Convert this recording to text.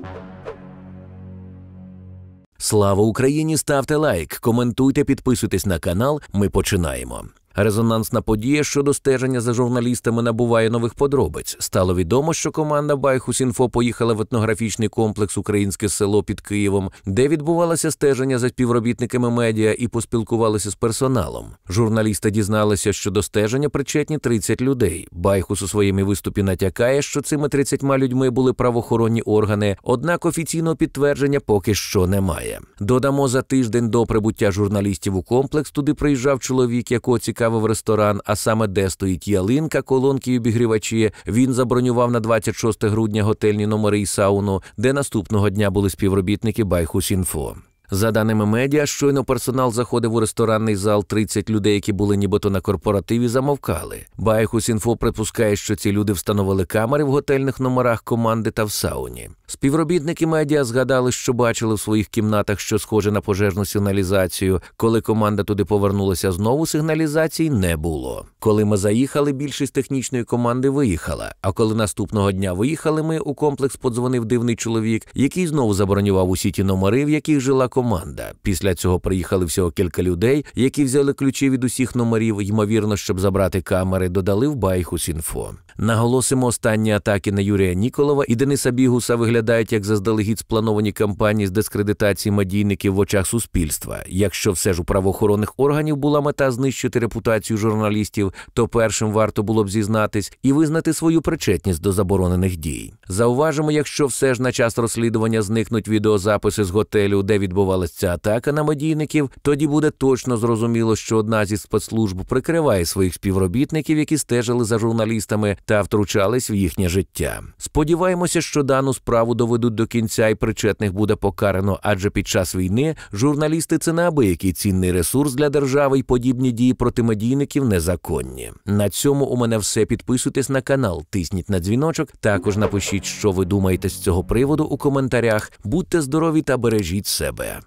Слава Україні! Ставте лайк, коментуйте, підписуйтесь на канал. Ми починаємо. Резонансна подія щодо стеження за журналістами набуває нових подробиць. Стало відомо, що команда Байхус-Інфо поїхала в етнографічний комплекс «Українське село» під Києвом, де відбувалося стеження за співробітниками медіа і поспілкувалися з персоналом. Журналісти дізналися, що до стеження причетні 30 людей. Байхус у своєму виступі натякає, що цими 30 людьми були правоохоронні органи, однак офіційного підтвердження поки що немає. Додамо, за тиждень до прибуття журналістів у комплекс туди приїжджав чоловік, якого цікавив ресторан, а саме де стоїть ялинка, колонки і обігрівачі. Він забронював на 26 грудня готельні номери і сауну, де наступного дня були співробітники Байхус-Інфо. За даними медіа, щойно персонал заходив у ресторанний зал, 30 людей, які були нібито на корпоративі, замовкали. Байхус-Інфо припускає, що ці люди встановили камери в готельних номерах команди та в сауні. Співробітники медіа згадали, що бачили в своїх кімнатах, що схоже на пожежну сигналізацію. Коли команда туди повернулася знову, сигналізацій не було. Коли ми заїхали, більшість технічної команди виїхала. А коли наступного дня виїхали ми, у комплекс подзвонив дивний чоловік, який знову забронював усі ті номери, в яких жила команда. Після цього приїхали всього кілька людей, які взяли ключі від усіх номерів, ймовірно, щоб забрати камери, додали в Байхус-Інфо. Наголосимо, останні атаки на Юрія Ніколова і Дениса Бігуса виглядають як заздалегідь сплановані кампанії з дискредитації медійників в очах суспільства. Якщо все ж у правоохоронних органів була мета знищити репутацію журналістів, то першим варто було б зізнатись і визнати свою причетність до заборонених дій. Зауважимо, якщо все ж на час розслідування зникнуть відеозаписи з готелю, де відбувалася ця атака на медійників, тоді буде точно зрозуміло, що одна зі спецслужб прикриває своїх співробітників, які стежили за журналістами та втручались в їхнє життя. Сподіваємося, що дану справу доведуть до кінця і причетних буде покарано, адже під час війни журналісти – це неабиякий цінний ресурс для держави, і подібні дії проти медійників незаконні. На цьому у мене все. Підписуйтесь на канал, тисніть на дзвіночок, також напишіть, що ви думаєте з цього приводу у коментарях. Будьте здорові та бережіть себе.